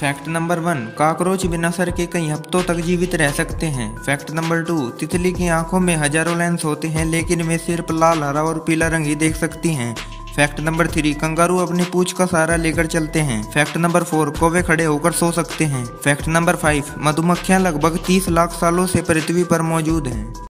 Fact number 1, cockroach बिना सर के कई हफ्तों तक जीवित रह सकते हैं। फैक्ट नंबर 2, तितली की आंखों में हजारों लेंस होते हैं लेकिन वे सिर्फ लाल, हरा और पीला रंग ही देख सकती हैं। फैक्ट नंबर 3, कंगारू अपनी पूंछ का सहारा लेकर चलते हैं। फैक्ट नंबर 4, कौवे खड़े होकर सो सकते हैं। फैक्ट नंबर 5, मधुमक्खियां लगभग 30 लाख सालों से पृथ्वी पर मौजूद हैं।